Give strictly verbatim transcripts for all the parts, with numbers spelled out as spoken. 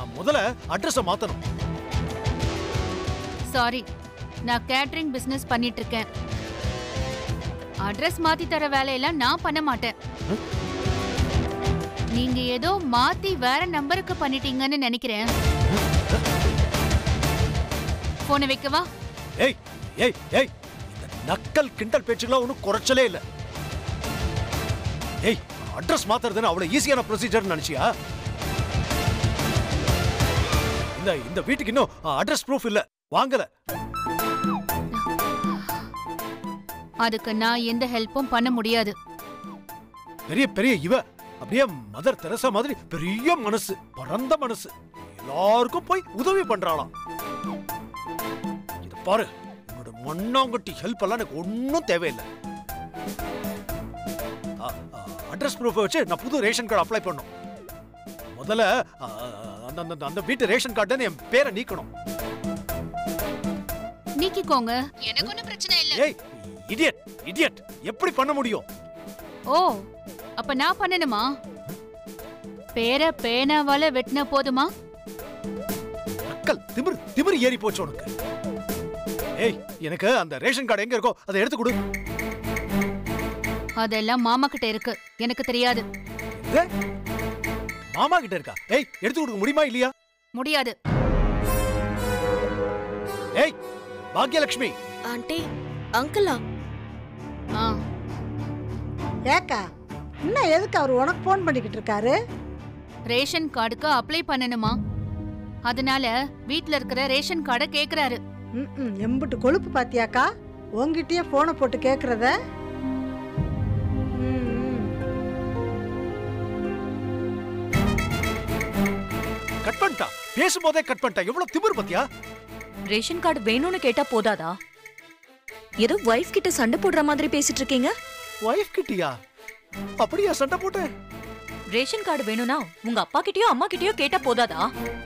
நான் முதல்ல அட்ரஸ் மாத்தணும். சாரி, நான் கேட்டரிங் பிசினஸ் பண்ணிட்டு இருக்கேன். அட்ரஸ் மாத்தி தர வேலையெல்லாம் நான் பண்ண மாட்டேன். நீங்க ஏதோ மாத்தி வேற நம்பருக்கு பண்ணிட்டீங்கன்னு நினைக்கிறேன். போனை வைக்கவா? ஏய் ஏய் ஏய், இந்த நக்கல் கிண்டல் பேச்சுகள ஒன்னும் குறைச்சலே இல்ல. ஏய், அட்ரஸ் மாத்துறதுன்னு அவ்வளவு ஈஸியான ப்ரொசீஜர் நினைச்சியா? இந்த இந்த வீட்டுக்கு இன்னும் அட்ரஸ் ப்ரூஃப் இல்ல, வாங்கல. அதுக்கு நான் எந்த ஹெல்ப்பும் பண்ண முடியாது. பெரிய பெரிய இவ அப்படியே மதர் தெரசா மாதிரி பெரிய மனசு, பரந்த மனசு, எல்லாருக்கும் போய் உதவி பண்றாளாம். இத பாரு, உன்னோட மண்ணாங்கட்டி ஹெல்ப் எல்லாம் எனக்கு ஒன்னும் தேவையில்லை. அட்ரஸ் ப்ரூஃப் வச்சு நான் புது ரேஷன் கார்டு அப்ளை பண்ணணும். முதல்ல அந்த அந்த வீட்டு ரேஷன் கார்டு என் பேரை நீக்கணும். நீக்கிக்கோங்க, எனக்கு ஒன்றும் பிரச்சனை இல்லை. ஏய் இடியட் இடியட், எப்படி பண்ண முடியும்? ஓ, அப்ப நான் பண்ணணுமா? பேரை பேனாவால வெட்டின போதுமா? அக்கல் திமிர் திமிர் ஏறி போச்சு உனக்கு. ஏய், எனக்கு அந்த ரேஷன் கார்டு எங்க இருக்கோ அதை எடுத்து கொடு. அதெல்லாம் மாமா கிட்ட இருக்கு, எனக்கு தெரியாது. மாமா கிட்ட இருக்கா? ஏய், எடுத்து கொடுக்க முடியுமா இல்லையா? முடியாது. ஏய் பாக்யலட்சுமி. ஆண்டி, அங்கிளா? ஆ, ஏக்கா, இன்னும் எதுக்கு அவர் உனக்கு போன் பண்ணிக்கிட்டு இருக்காரு? ரேஷன் கார்டுக்கு அப்ளை பண்ணணுமா, அதனால வீட்ல இருக்கிற ரேஷன் கார்டை கேக்குறாரு. ம், எம்பிட்டு கொழுப்பு பாத்தியாக்கா, உங்ககிட்டயே போனை போட்டு கேக்குறத. கட் பண்ணிட்டா, பேசும்போதே கட் பண்ணிட்டா. எவ்வளவு திமிர் பாத்தியா? ரேஷன் கார்டு வேணும்னு கேட்டா போதாதா? ஏதோ வைஃப் கிட்ட சண்டை போடுற மாதிரி பேசிட்டு இருக்கீங்க. வைஃப் கிட்டியா? அப்படியா சண்டை போட்ட? ரேஷன் கார்டு வேணும்னா உங்க அப்பா கிட்டயோ அம்மா கிட்டயோ கேட்டா போதாதா?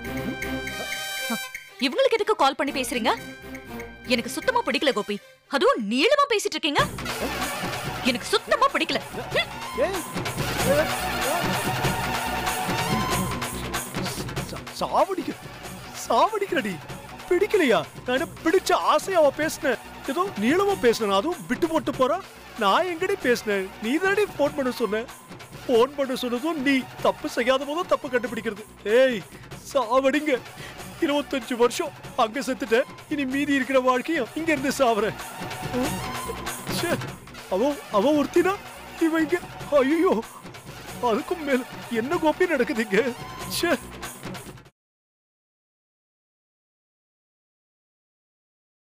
இவங்களுக்கு எதுக்கு கால் பண்ணி பேசுறீங்க? எனக்கு சுத்தமா பிடிக்கல கோபி. அதுவும் நீளமா பேசிட்டு இருக்கீங்க. எனக்கு சுத்தமா பிடிக்கல. சாவடிக்க சாவடிக்கிறடி. பிடிக்கலையா? நான் பிடிச்ச ஆசையா அவ பேசினேன். ஏதோ நீளமா பேசினேன், அதுவும் விட்டு போட்டு போறா. நான் எங்கடி பேசினேன்? நீ தானடி போன் பண்ண சொன்ன. போன் பண்ண சொன்னதும் நீ. தப்பு செய்யாத போதும் தப்பு கண்டுபிடிக்கிறது. ஏய் சாவடிங்க. இருபத்தஞ்சு வருஷம் அங்க செத்துட்டேன், இனி மீதி இருக்கிற வாழ்க்கையும் இங்க இருந்து சாவறேன். அவ அவ ஒருத்தினா இவங்க. ஐயோ, அதுக்கும் மேல என்ன கோப்பி நடக்குதுங்க.